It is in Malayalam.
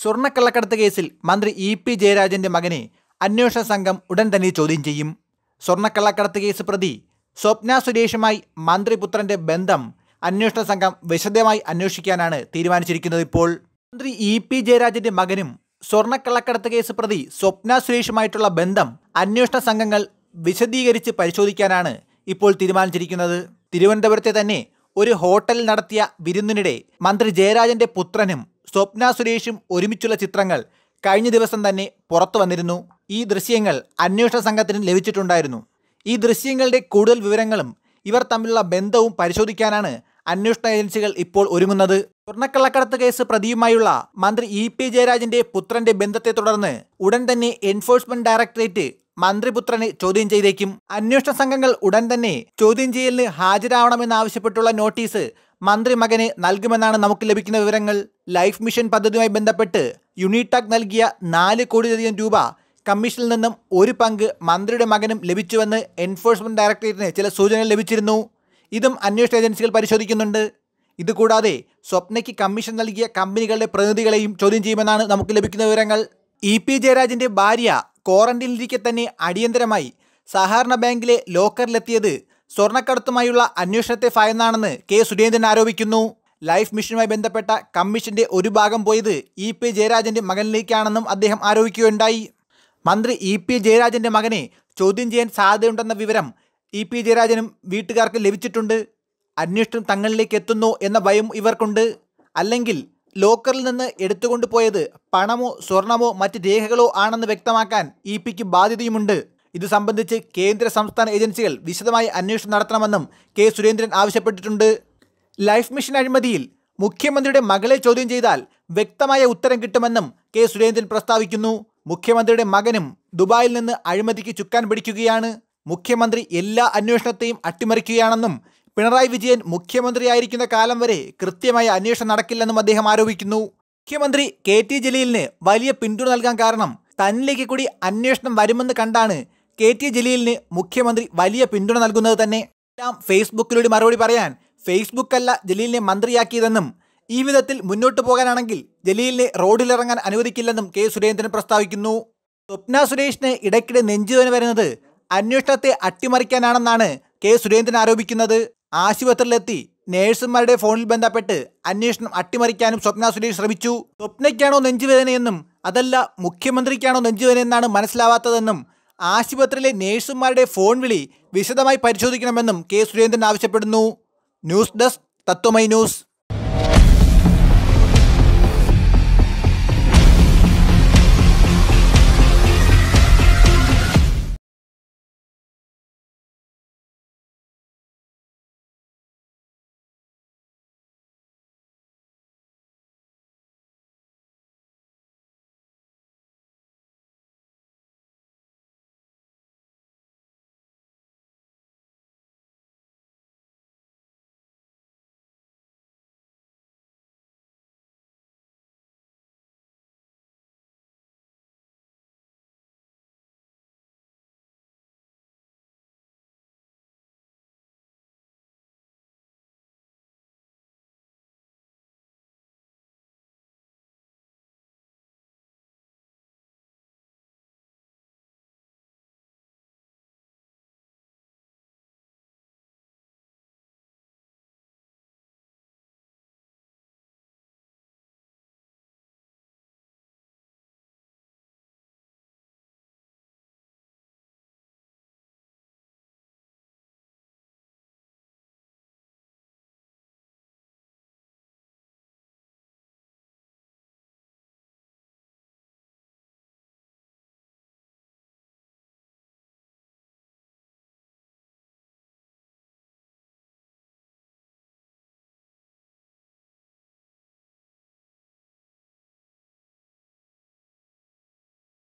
സ്വർണ്ണക്കള്ളക്കടത്ത് കേസിൽ മന്ത്രി ഇ.പി. ജയരാജന്റെ മകനെ അന്വേഷണ സംഘം ഉടൻ തന്നെ ചോദ്യം ചെയ്യും. സ്വർണ്ണക്കള്ളക്കടത്ത് കേസ് പ്രതി സ്വപ്ന സുരേഷുമായി മന്ത്രിപുത്രന്റെ ബന്ധം അന്വേഷണ സംഘം വിശദമായി അന്വേഷിക്കാനാണ് തീരുമാനിച്ചിരിക്കുന്നത്. ഇപ്പോൾ മന്ത്രി ഇ.പി. ജയരാജന്റെ മകനും സ്വർണ്ണക്കള്ളക്കടത്ത് കേസ് പ്രതി സ്വപ്ന സുരേഷുമായിട്ടുള്ള ബന്ധം അന്വേഷണ സംഘങ്ങൾ വിശദീകരിച്ച് പരിശോധിക്കാനാണ് ഇപ്പോൾ തീരുമാനിച്ചിരിക്കുന്നത്. തിരുവനന്തപുരത്തെ തന്നെ ഒരു ഹോട്ടലിൽ നടത്തിയ വിരുന്നിനിടെ മന്ത്രി ജയരാജന്റെ പുത്രനും സ്വപ്ന സുരേഷും ഒരുമിച്ചുള്ള ചിത്രങ്ങൾ കഴിഞ്ഞ ദിവസം തന്നെ പുറത്തു വന്നിരുന്നു. ഈ ദൃശ്യങ്ങൾ അന്വേഷണ സംഘത്തിന് ലഭിച്ചിട്ടുണ്ടായിരുന്നു. ഈ ദൃശ്യങ്ങളുടെ കൂടുതൽ വിവരങ്ങളും ഇവർ തമ്മിലുള്ള ബന്ധവും പരിശോധിക്കാനാണ് അന്വേഷണ ഏജൻസികൾ ഇപ്പോൾ ഒരുങ്ങുന്നത്. സ്വർണ്ണക്കള്ളക്കടത്ത് കേസ് പ്രതിയുമായുള്ള മന്ത്രി ഇ.പി. ജയരാജന്റെ പുത്രന്റെ ബന്ധത്തെ തുടർന്ന് ഉടൻ തന്നെ എൻഫോഴ്സ്മെന്റ് ഡയറക്ടറേറ്റ് മന്ത്രിപുത്രനെ ചോദ്യം ചെയ്തേക്കും. അന്വേഷണ സംഘങ്ങൾ ഉടൻ തന്നെ ചോദ്യം ചെയ്യലിന് ഹാജരാവണമെന്നാവശ്യപ്പെട്ടുള്ള നോട്ടീസ് മന്ത്രി മകന് നൽകുമെന്നാണ് നമുക്ക് ലഭിക്കുന്ന വിവരങ്ങൾ. ലൈഫ് മിഷൻ പദ്ധതിയുമായി ബന്ധപ്പെട്ട് യുണിടാക് നൽകിയ 4 കോടിയിലധികം രൂപ കമ്മീഷനിൽ നിന്നും ഒരു പങ്ക് മന്ത്രിയുടെ മകനും ലഭിച്ചുവെന്ന് എൻഫോഴ്സ്മെന്റ് ഡയറക്ടറേറ്റിന് ചില സൂചനകൾ ലഭിച്ചിരുന്നു. ഇതും അന്വേഷണ ഏജൻസികൾ പരിശോധിക്കുന്നുണ്ട്. ഇതുകൂടാതെ സ്വപ്നയ്ക്ക് കമ്മീഷൻ നൽകിയ കമ്പനികളുടെ പ്രതിനിധികളെയും ചോദ്യം ചെയ്യുമെന്നാണ് നമുക്ക് ലഭിക്കുന്ന വിവരങ്ങൾ. ഇ.പി. ജയരാജന്റെ ഭാര്യ ക്വാറന്റീനിലിരിക്കെ തന്നെ അടിയന്തരമായി സഹകരണ ബാങ്കിലെ ലോക്കറിലെത്തിയത് സ്വർണ്ണക്കടത്തുമായുള്ള അന്വേഷണത്തെ ഭയന്നാണെന്ന് കെ സുരേന്ദ്രൻ ആരോപിക്കുന്നു. ലൈഫ് മിഷനുമായി ബന്ധപ്പെട്ട കമ്മീഷന്റെ ഒരു ഭാഗം പോയത് ഇ.പി. ജയരാജന്റെ മകനിലേക്കാണെന്നും അദ്ദേഹം ആരോപിക്കുകയുണ്ടായി. മന്ത്രി ഇ.പി. ജയരാജന്റെ മകനെ ചോദ്യം ചെയ്യാൻ സാധ്യതയുണ്ടെന്ന വിവരം ഇ.പി. ജയരാജനും വീട്ടുകാർക്ക് ലഭിച്ചിട്ടുണ്ട്. അന്വേഷണം തങ്ങളിലേക്ക് എത്തുന്നു എന്ന ഭയം ഇവർക്കുണ്ട്. അല്ലെങ്കിൽ ലോക്കറിൽ നിന്ന് എടുത്തുകൊണ്ടു പോയത് പണമോ സ്വർണമോ മറ്റ് രേഖകളോ ആണെന്ന് വ്യക്തമാക്കാൻ ഇ.പി.ക്ക് ബാധ്യതയുമുണ്ട്. ഇത് സംബന്ധിച്ച് കേന്ദ്ര സംസ്ഥാന ഏജൻസികൾ വിശദമായി അന്വേഷണം നടത്തണമെന്നും കെ സുരേന്ദ്രൻ ആവശ്യപ്പെട്ടിട്ടുണ്ട്. ലൈഫ് മിഷൻ അഴിമതിയിൽ മുഖ്യമന്ത്രിയുടെ മകളെ ചോദ്യം ചെയ്താൽ വ്യക്തമായ ഉത്തരം കിട്ടുമെന്നും കെ സുരേന്ദ്രൻ പ്രസ്താവിക്കുന്നു. മുഖ്യമന്ത്രിയുടെ മകനും ദുബായിൽ നിന്ന് അഴിമതിക്ക് ചുക്കാൻ പിടിക്കുകയാണ്. മുഖ്യമന്ത്രി എല്ലാ അന്വേഷണത്തെയും അട്ടിമറിക്കുകയാണെന്നും പിണറായി വിജയൻ മുഖ്യമന്ത്രിയായിരിക്കുന്ന കാലം വരെ കൃത്യമായ അന്വേഷണം നടക്കില്ലെന്നും അദ്ദേഹം ആരോപിക്കുന്നു. മുഖ്യമന്ത്രി കെ.ടി. ജലീലിന് വലിയ പിന്തുണ നൽകാൻ കാരണം തന്നിലേക്ക് കൂടി അന്വേഷണം വരുമെന്ന് കണ്ടാണ് കെ.ടി. ജലീലിന് മുഖ്യമന്ത്രി വലിയ പിന്തുണ നൽകുന്നത് തന്നെ. എല്ലാം ഫേസ്ബുക്കിലൂടെ മറുപടി പറയാൻ ഫേസ്ബുക്കല്ല ജലീലിനെ മന്ത്രിയാക്കിയതെന്നും ഈ വിധത്തിൽ മുന്നോട്ട് പോകാനാണെങ്കിൽ ജലീലിനെ റോഡിലിറങ്ങാൻ അനുവദിക്കില്ലെന്നും കെ സുരേന്ദ്രൻ പ്രസ്താവിക്കുന്നു. സ്വപ്ന സുരേഷിന് ഇടയ്ക്കിടെ നെഞ്ചുവേദന വരുന്നത് അന്വേഷണത്തെ അട്ടിമറിക്കാനാണെന്നാണ് കെ സുരേന്ദ്രൻ ആരോപിക്കുന്നത്. ആശുപത്രിയിലെത്തി നേഴ്സുമാരുടെ ഫോണിൽ ബന്ധപ്പെട്ട് അന്വേഷണം അട്ടിമറിക്കാനും സ്വപ്ന സുരേഷ് ശ്രമിച്ചു. സ്വപ്നയ്ക്കാണോ നെഞ്ചുവേദനയെന്നും അതല്ല മുഖ്യമന്ത്രിക്കാണോ നെഞ്ചുവേദനയെന്നാണ് മനസ്സിലാവാത്തതെന്നും ആശുപത്രിയിലെ നേഴ്സുമാരുടെ ഫോൺ വിളി വിശദമായി പരിശോധിക്കണമെന്നും കെ സുരേന്ദ്രൻ ആവശ്യപ്പെടുന്നു. News desk Tatwamayi news.